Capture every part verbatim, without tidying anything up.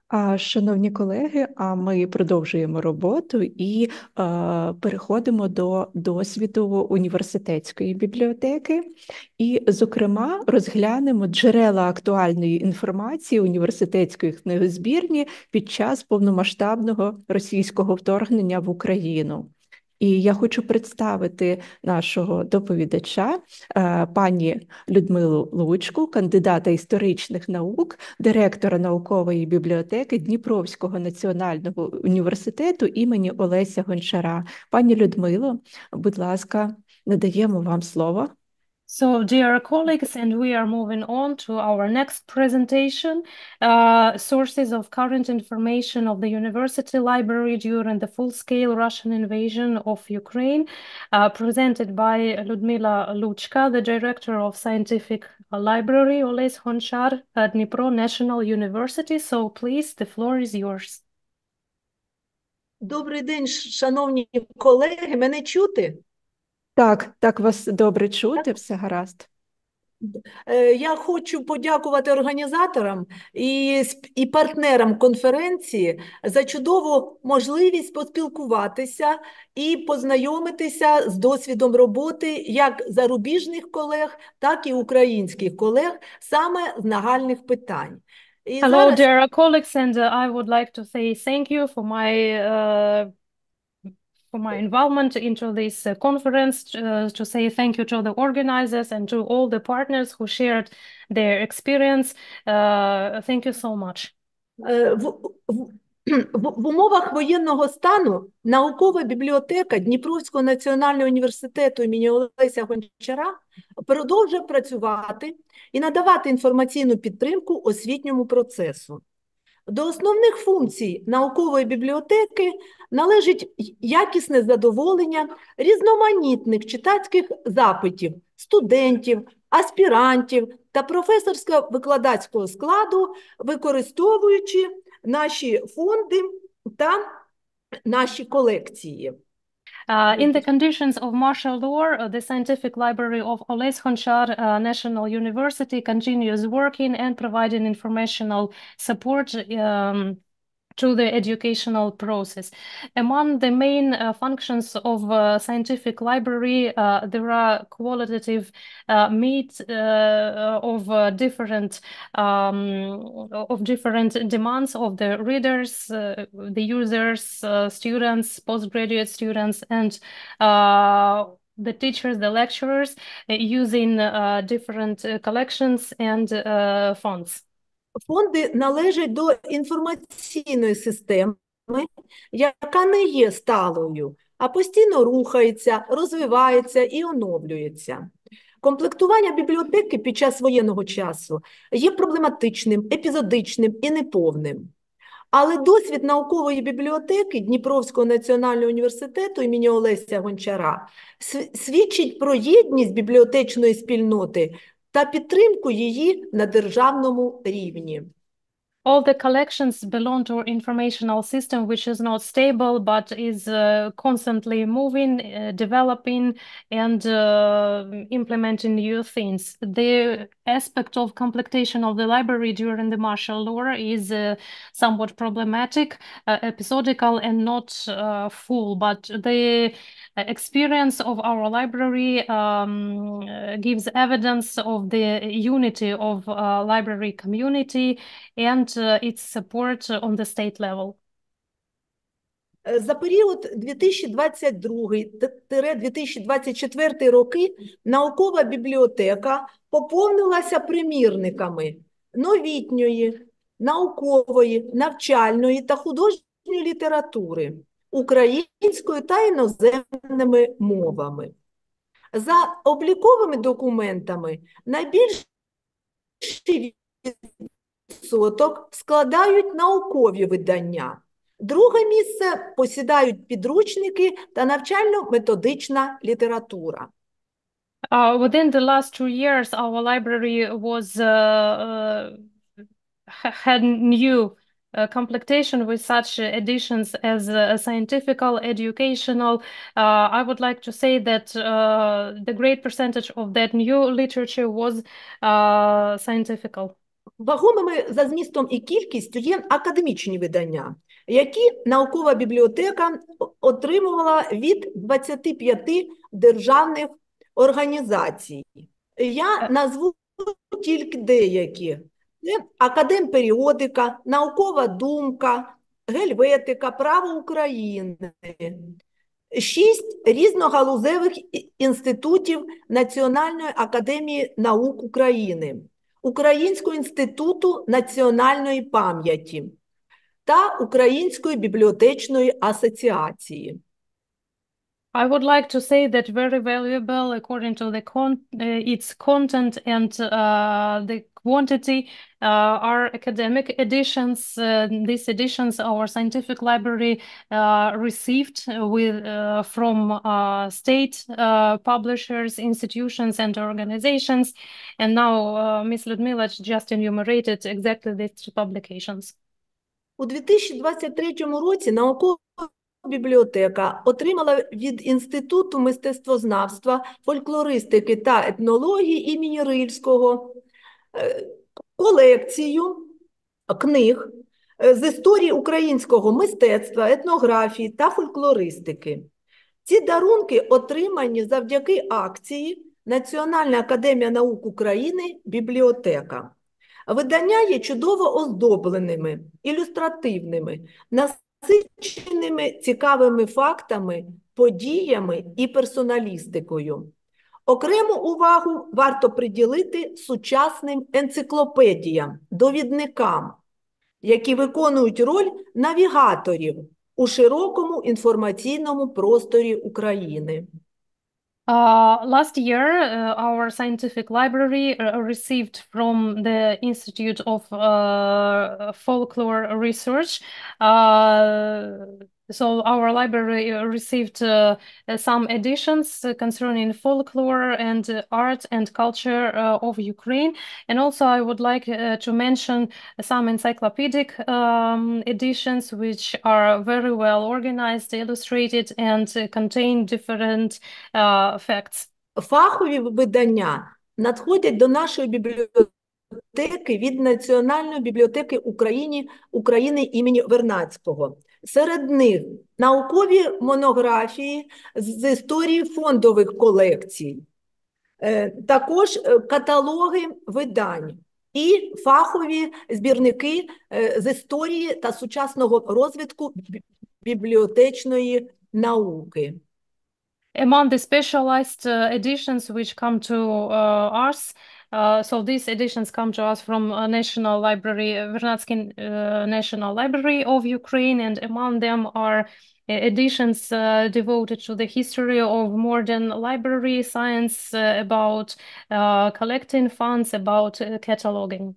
А, Шановні колеги, а ми продовжуємо роботу і е, переходимо до досвіду університетської бібліотеки. І, зокрема, розглянемо джерела актуальної інформації університетської книгозбірні під час повномасштабного російського вторгнення в Україну. І я хочу представити нашого доповідача, е, пані Людмилу Лучку, кандидата історичних наук, директора наукової бібліотеки Дніпровського національного університету імені Олеся Гончара. Пані Людмило, будь ласка, надаємо вам слово. So, dear colleagues, and we are moving on to our next presentation, uh, sources of current information of the university library during the full-scale Russian invasion of Ukraine, uh, presented by Ludmila Luchka, the director of scientific library, Oles Honchar at Dnipro National University. So, please, the floor is yours. Добрий день, шановні колеги, мене чути? Так, так вас добре чути, все гаразд. Я хочу подякувати організаторам і, і партнерам конференції за чудову можливість поспілкуватися і познайомитися з досвідом роботи як зарубіжних колег, так і українських колег саме з нагальних питань. І Hello, зараз... dear colleagues, and uh, I would like to say thank you for my uh, for my involvement into this uh, conference, uh, to say thank you to the organizers and to all the partners who shared their experience. Uh, thank you so much. В, в, в умовах воєнного стану наукова бібліотека Дніпровського національного університету імені Олеся Гончара продовжує працювати і надавати інформаційну підтримку освітньому процесу. До основних функцій наукової бібліотеки належить якісне задоволення різноманітних читацьких запитів студентів, аспірантів та професорсько-викладацького складу, використовуючи наші фонди та наші колекції. Uh, in the conditions of martial law, uh, the Scientific Library of Oles Honchar uh, National University continues working and providing informational support um, to the educational process. Among the main uh, functions of uh, scientific library, uh, there are qualitative uh, meet uh, of uh, different um, of different demands of the readers, uh, the users, uh, students, postgraduate students, and uh, the teachers, the lecturers, uh, using uh, different uh, collections and uh, fonts. Фонди належать до інформаційної системи, яка не є сталою, а постійно рухається, розвивається і оновлюється. Комплектування бібліотеки під час воєнного часу є проблематичним, епізодичним і неповним. Але досвід наукової бібліотеки Дніпровського національного університету імені Олеся Гончара свідчить про єдність бібліотечної спільноти та підтримку її на державному рівні. All the collections belong to an informational system which is not stable but is uh, constantly moving, uh, developing, and uh, implementing new things. The aspect of completion of the library during the martial law is uh, somewhat problematic, uh, episodical, and not uh, full, but the experience of our library um, gives evidence of the unity of uh, library community and uh, its support on the state level. За період дві тисячі двадцять другий - дві тисячі двадцять четвертий роки наукова бібліотека поповнилася примірниками новітньої, наукової, навчальної та художньої літератури, українською та іноземними мовами. За обліковими документами найбільший відсоток складають наукові видання. Друге місце посідають підручники та навчально-методична література. Uh, within the last two years, our library was uh, uh, had new uh, completion with such editions as uh, scientifical, educational. Uh, I would like to say that uh, the great percentage of that new literature was uh, scientifical. Вагомими за змістом і кількістю є академічні видання, які наукова бібліотека отримувала від двадцяти п'яти державних організацій. Я назву тільки деякі. Це Академперіодика, Наукова думка, Гельветика, Право України. Шість різногалузевих інститутів Національної академії наук України, Українського інституту національної пам'яті та Української бібліотечної асоціації. I would like to say that very valuable according to the con uh, its content and uh, the quantity uh, are academic editions. Uh, these editions our scientific library uh, received with uh, from uh, state uh, publishers, institutions and organizations. And now uh, Miss Ludmila just enumerated exactly these publications. У дві тисячі двадцять третьому році наукова бібліотека отримала від Інституту мистецтвознавства, фольклористики та етнології імені Рильського колекцію книг з історії українського мистецтва, етнографії та фольклористики. Ці дарунки отримані завдяки акції Національна академія наук України «Бібліотека». Видання є чудово оздобленими, ілюстративними, насиченими цікавими фактами, подіями і персоналістикою. Окрему увагу варто приділити сучасним енциклопедіям, довідникам, які виконують роль навігаторів у широкому інформаційному просторі України. Uh, last year, uh, our scientific library uh, received from the Institute of uh, Folklore Research. Uh, so our library received uh, some editions concerning folklore and uh, art and culture uh, of Ukraine. And also I would like uh, to mention some encyclopedic um, editions which are very well organized, illustrated, and uh, contain different uh, facts. Фахові видання надходять до нашої бібліотеки від Національної бібліотеки України, України імені Вернадського. Серед них наукові монографії з історії фондових колекцій, також каталоги видань і фахові збірники з історії та сучасного розвитку бібліотечної науки. Among the specialized uh, editions which come to uh, us, uh, so these editions come to us from uh, National Library, Vernadsky uh, National Library of Ukraine, and among them are editions uh, devoted to the history of modern library science, uh, about uh, collecting funds, about uh, cataloging.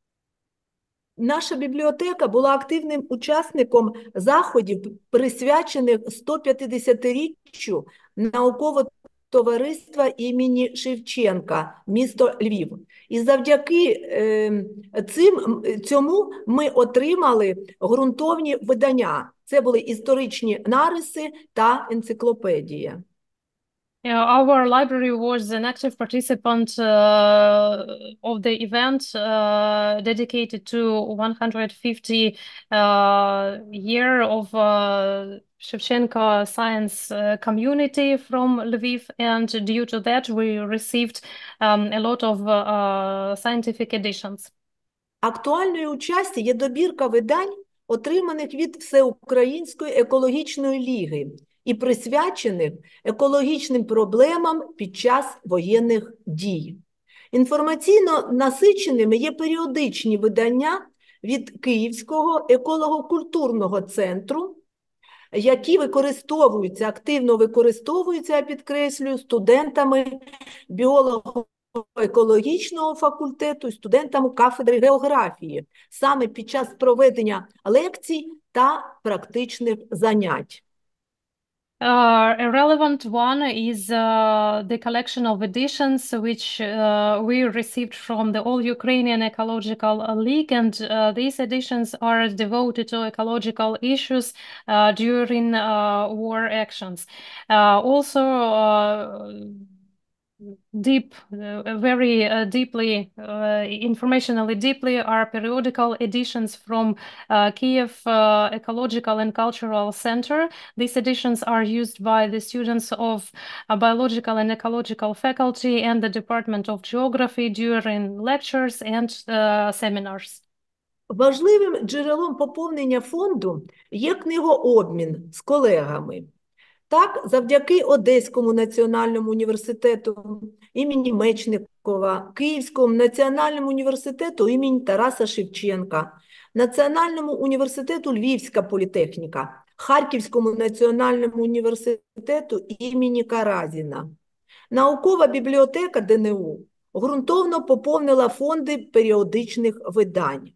Наша бібліотека була активним учасником заходів, присвячених сто п'ятдесятиріччю наукового товариства імені Шевченка, місто Львів. І завдяки е, цим, цьому ми отримали ґрунтовні видання. Це були історичні нариси та енциклопедія. Yeah, our library was an active participant uh, of the event uh, dedicated to one hundred fifty uh, year of uh, Shevchenko science uh, community from Lviv, and due to that we received um, a lot of uh, scientific editions. Актуальною у часі є добірка видань, отриманих від Всеукраїнської екологічної ліги і присвячених екологічним проблемам під час воєнних дій. Інформаційно насиченими є періодичні видання від Київського еколого-культурного центру, які використовуються, активно використовуються, я підкреслюю, студентами біолого-екологічного факультету і студентами кафедри географії, саме під час проведення лекцій та практичних занять. Uh, a relevant one is uh, the collection of editions which uh, we received from the All Ukrainian Ecological League, and uh, these editions are devoted to ecological issues uh, during uh, war actions. Uh, also, uh, deep, uh, very uh, deeply, uh, informationally deeply are periodical editions from uh, Kiev uh, Ecological and Cultural Center. These editions are used by the students of uh, biological and ecological faculty and the Department of Geography during lectures and uh, seminars. Важливим джерелом поповнення фонду є книгообмін з колегами. Так, завдяки Одеському національному університету імені Мечникова, Київському національному університету імені Тараса Шевченка, Національному університету Львівська політехніка, Харківському національному університету імені Каразіна. Наукова бібліотека ДНУ ґрунтовно поповнила фонди періодичних видань.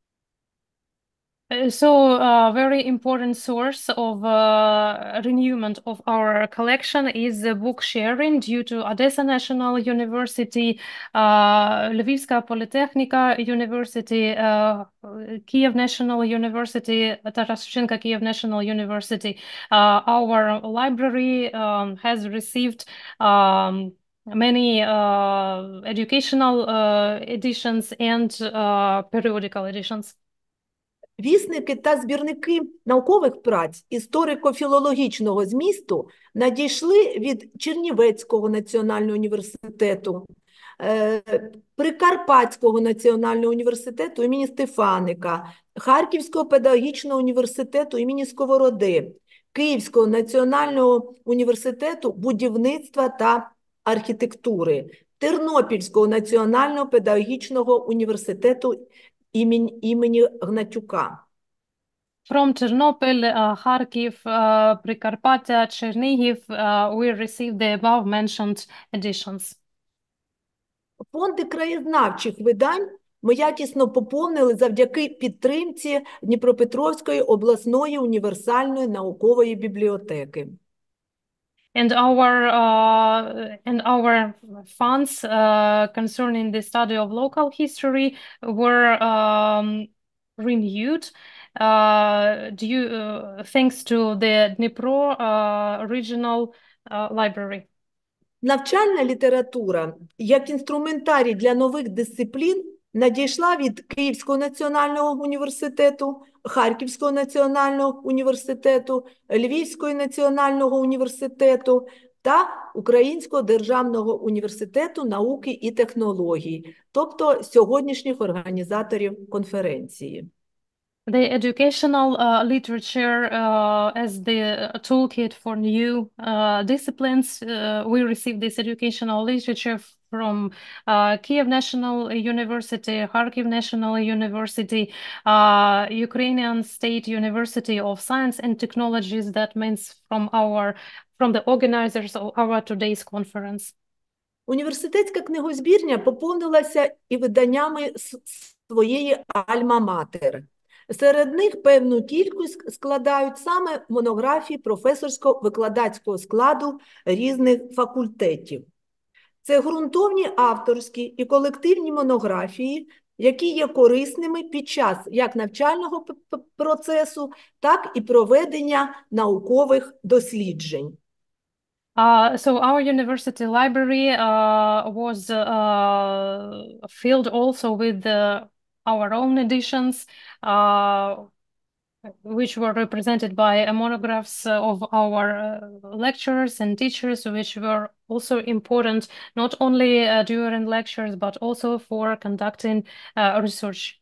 So, a very important source of uh, renewal of our collection is the book sharing due to Odessa National University, uh, Lvivska Polytechnica University, uh, Kiev National University, Taras Shevchenko Kiev National University. Uh, our library um, has received um, many uh, educational uh, editions and uh, periodical editions. Вісники та збірники наукових праць історико-філологічного змісту надійшли від Чернівецького національного університету, Прикарпатського національного університету імені Стефаника, Харківського педагогічного університету імені Сковороди, Київського національного університету будівництва та архітектури, Тернопільського національного педагогічного університету імені, імені Гнатюка. From Ternopil, uh, Kharkiv, uh, Prikarpatia, Chernihiv, uh, we received the above-mentioned editions. Фонди краєзнавчих видань ми якісно поповнили завдяки підтримці Дніпропетровської обласної універсальної наукової бібліотеки. And our uh, and our funds uh, concerning the study of local history were um, renewed uh, due uh, thanks to the Dnipro uh, regional uh, library. Навчальна література, як інструментарій для нових дисциплін, надійшла від Київського національного університету, Харківського національного університету, Львівського національного університету та Українського державного університету науки і технологій, тобто сьогоднішніх організаторів конференції. The educational uh, literature uh, as the toolkit for new uh, disciplines, uh, we received this educational literature from uh, Kiev National University, Kharkiv National University, uh, Ukrainian State University of Science and Technologies, that means from our, from the organizers of our today's conference. Університетська книгозбірня поповнилася і виданнями своєї альма-матер. Серед них певну кількість складають саме монографії професорсько-викладацького складу різних факультетів. Це ґрунтовні авторські і колективні монографії, які є корисними під час як навчального процесу, так і проведення наукових досліджень. Uh, so our university library uh, was uh, filled also with the our own editions, uh, which were represented by monographs of our uh, lecturers and teachers, which were also important not only uh, during lectures, but also for conducting uh, research.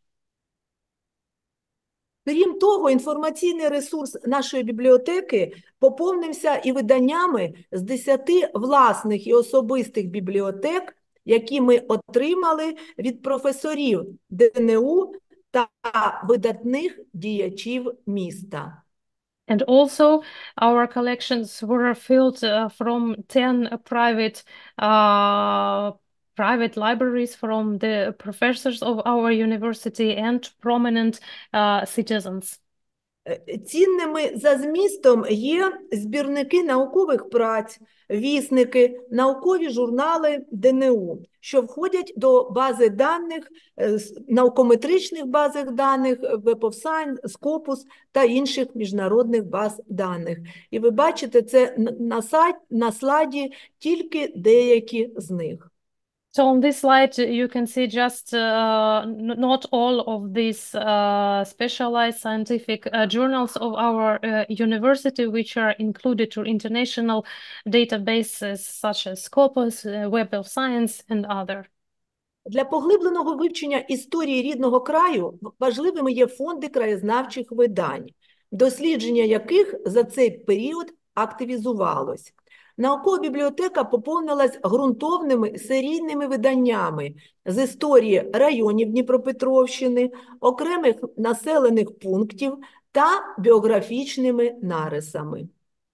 Крім того, інформаційний ресурс нашої бібліотеки поповнився і виданнями з десяти власних і особистих бібліотек, які ми отримали від професорів ДНУ та видатних діячів міста. And also, our collections were filled uh, from ten private uh, private libraries from the professors of our university and prominent uh, citizens. Цінними за змістом є збірники наукових праць, вісники, наукові журнали ДНУ, що входять до бази даних, наукометричних баз даних, Web of Science, Scopus та інших міжнародних баз даних. І ви бачите, це на, сайт, на слайді тільки деякі з них. So on this slide, you can see just uh, not all of these uh, specialized scientific uh, journals of our uh, university, which are included to international databases such as Scopus, uh, Web of Science, and other. Для поглибленого вивчення історії рідного краю важливими є фонди краєзнавчих видань, дослідження яких за цей період активізувалось. Наукова бібліотека поповнилась ґрунтовними серійними виданнями з історії районів Дніпропетровщини, окремих населених пунктів та біографічними нарисами.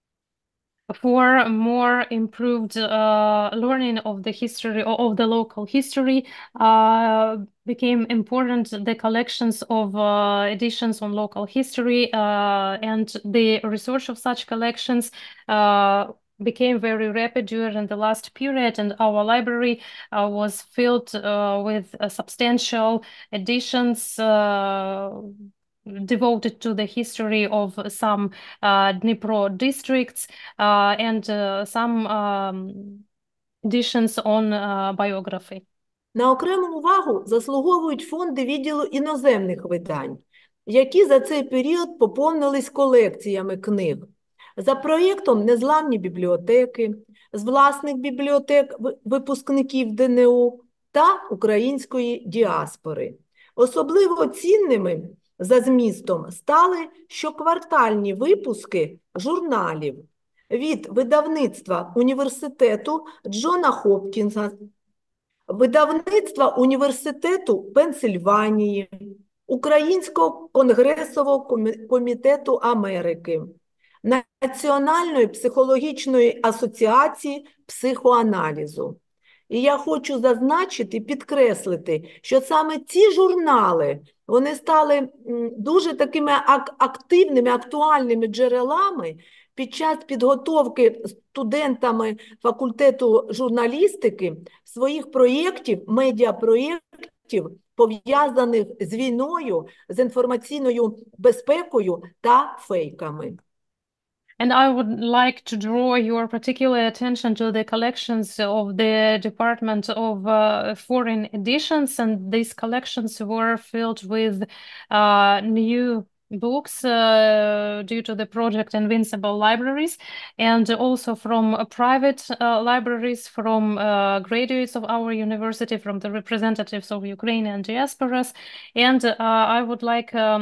For more improved uh, learning of the history of the local history, uh, became important the collections of uh, editions on local history uh, and the research of such collections uh, became very rapid during the last period, and our library uh, was filled uh, with uh, substantial editions uh, devoted to the history of some uh, Dnipro districts uh, and uh, some um, editions on uh, biography. На окрему увагу заслуговують фонди відділу іноземних видань, які за цей період поповнились колекціями книг. За проєктом «Незламні бібліотеки», з власних бібліотек випускників ДНУ та української діаспори. Особливо цінними за змістом стали щоквартальні випуски журналів від видавництва університету Джона Хопкінса, видавництва університету Пенсильванії, Українського конгресового комітету Америки, Національної психологічної асоціації психоаналізу. І я хочу зазначити, підкреслити, що саме ці журнали, вони стали дуже такими активними, актуальними джерелами під час підготовки студентами факультету журналістики своїх проєктів, медіапроєктів, пов'язаних з війною, з інформаційною безпекою та фейками. And I would like to draw your particular attention to the collections of the Department of uh, Foreign Editions, and these collections were filled with uh, new books uh, due to the project Invincible Libraries, and also from uh, private uh, libraries, from uh, graduates of our university, from the representatives of Ukrainian diasporas. And uh, I would like um,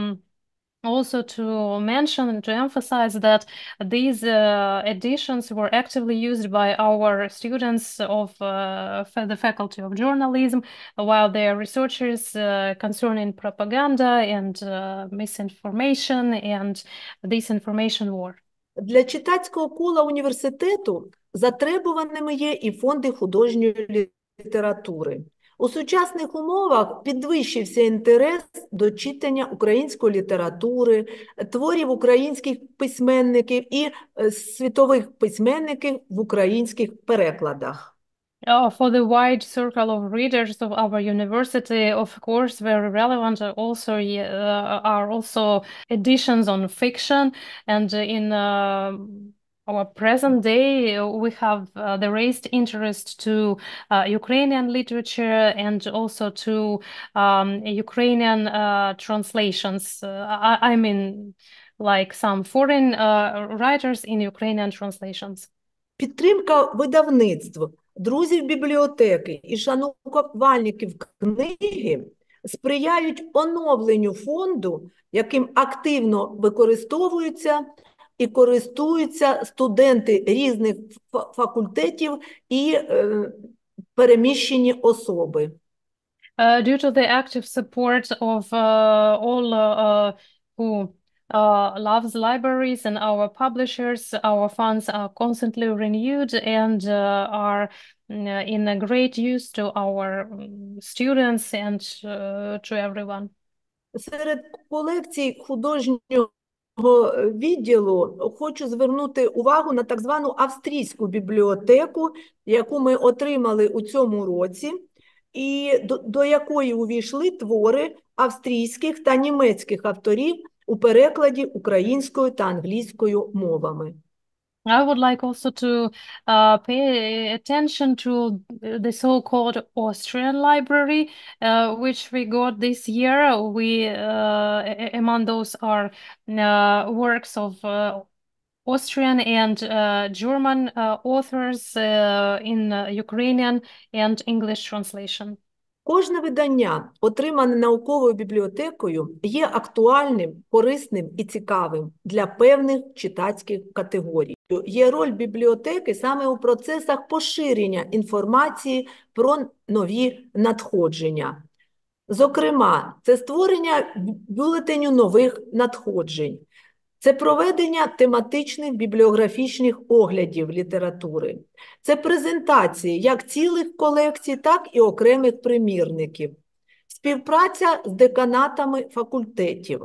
also to mention and to emphasize that these uh, editions were actively used by our students of uh, the Faculty of Journalism, while they are researchers uh, concerning propaganda and uh, misinformation and disinformation war. Для читацького кола університету затребуваними є і фонди художньої літератури. У сучасних умовах підвищився інтерес до читання української літератури, творів українських письменників і світових письменників в українських перекладах. Uh, for the wide circle of readers of our university, of course, very relevant are also uh, are also editions on fiction, and in uh, our present day, we have uh, the raised interest to uh, Ukrainian literature and also to um, Ukrainian uh, translations. Uh, I, I mean, like some foreign uh, writers in Ukrainian translations. Підтримка видавництв, друзів бібліотеки і шанувальників книги сприяють оновленню фонду, яким активно використовуються і користуються студенти різних факультетів і е, переміщені особи. Uh, due to the active support of uh, all uh, who uh, loves libraries and our publishers, our funds are constantly renewed and uh, are in a great use to our students and uh, to everyone. Серед колекцій художнього відділу хочу звернути увагу на так звану австрійську бібліотеку, яку ми отримали у цьому році, і до, до якої увійшли твори австрійських та німецьких авторів у перекладі українською та англійською мовами. I would like also to uh, pay attention to the so-called Austrian library, uh, which we got this year. We uh, among those are uh, works of uh, Austrian and uh, German uh, authors uh, in uh, Ukrainian and English translation. Кожне видання, отримане науковою бібліотекою, є актуальним, корисним і цікавим для певних читацьких категорій. Є роль бібліотеки саме у процесах поширення інформації про нові надходження. Зокрема, це створення бюлетеню нових надходжень, це проведення тематичних бібліографічних оглядів літератури, це презентації як цілих колекцій, так і окремих примірників, співпраця з деканатами факультетів,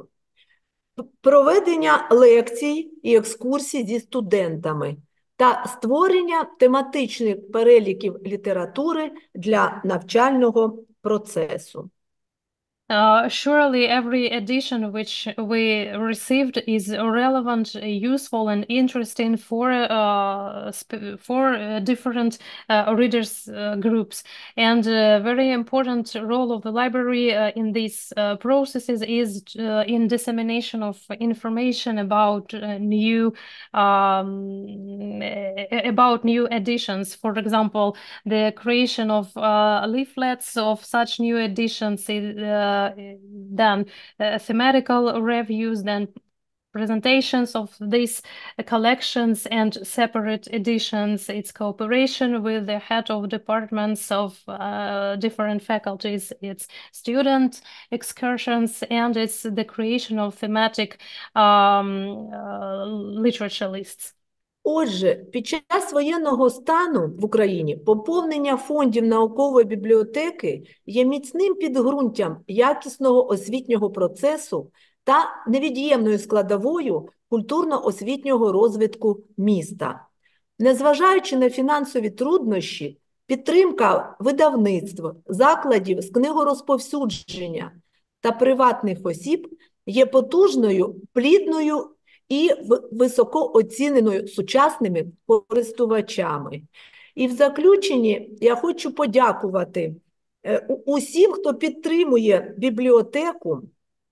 проведення лекцій і екскурсій зі студентами та створення тематичних переліків літератури для навчального процесу. Uh, surely every edition which we received is relevant, useful, and interesting for uh, for uh, different uh, readers uh, groups. And a very important role of the library uh, in these uh, processes is uh, in dissemination of information about uh, new um, about new editions. For example, the creation of uh, leaflets of such new editions. Uh, then uh, thematical reviews, then presentations of these uh, collections and separate editions, its cooperation with the head of departments of uh, different faculties, its student excursions, and it's the creation of thematic um, uh, literature lists. Отже, під час воєнного стану в Україні поповнення фондів наукової бібліотеки є міцним підґрунтям якісного освітнього процесу та невід'ємною складовою культурно-освітнього розвитку міста. Незважаючи на фінансові труднощі, підтримка видавництв, закладів з книгорозповсюдження та приватних осіб є потужною, плідною і високо оціненою сучасними користувачами. І в заключенні я хочу подякувати усім, хто підтримує бібліотеку,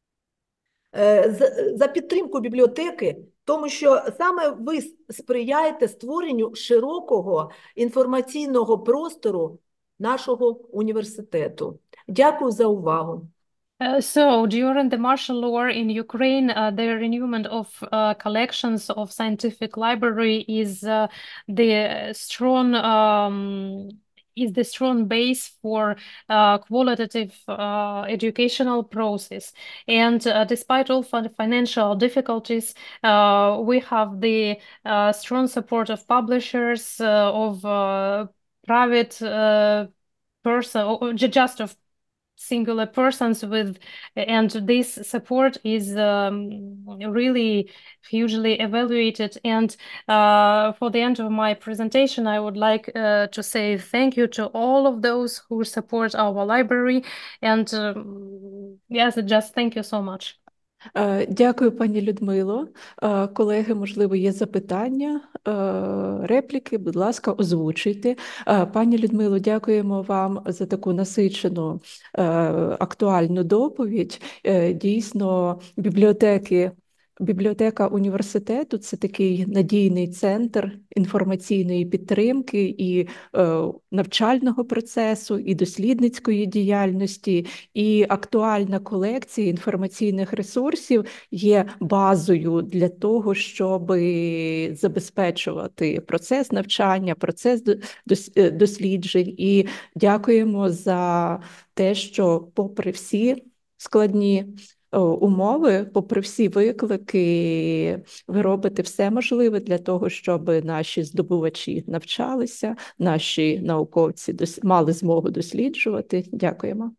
за підтримку бібліотеки, тому що саме ви сприяєте створенню широкого інформаційного простору нашого університету. Дякую за увагу. Uh, so, during the martial law in Ukraine, uh, the renewal of uh, collections of scientific library is uh, the strong um, is the strong base for uh, qualitative uh, educational process. And uh, despite all financial difficulties, uh, we have the uh, strong support of publishers, uh, of uh, private uh, person, or just of singular persons with, and this support is um, really hugely evaluated. And uh, for the end of my presentation, I would like uh, to say thank you to all of those who support our library. And um, yes, just thank you so much. Дякую, пані Людмило. Колеги, можливо, є запитання, репліки, будь ласка, озвучуйте. Пані Людмило, дякуємо вам за таку насичену, актуальну доповідь. Дійсно, бібліотеки Бібліотека університету – це такий надійний центр інформаційної підтримки і е, навчального процесу, і дослідницької діяльності, і актуальна колекція інформаційних ресурсів є базою для того, щоб забезпечувати процес навчання, процес досліджень. І дякуємо за те, що попри всі складні умови, попри всі виклики, ви робите все можливе для того, щоб наші здобувачі навчалися, наші науковці мали змогу досліджувати. Дякуємо.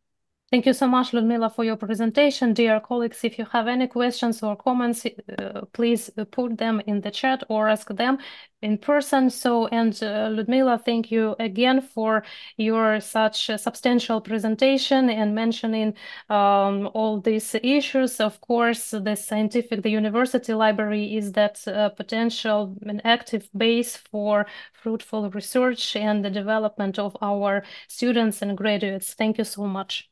Thank you so much, Ludmila, for your presentation. Dear colleagues, if you have any questions or comments, uh, please put them in the chat or ask them in person. So, and uh, Ludmila, thank you again for your such a substantial presentation and mentioning um, all these issues. Of course, the scientific, the university library is that uh, potential and active base for fruitful research and the development of our students and graduates. Thank you so much.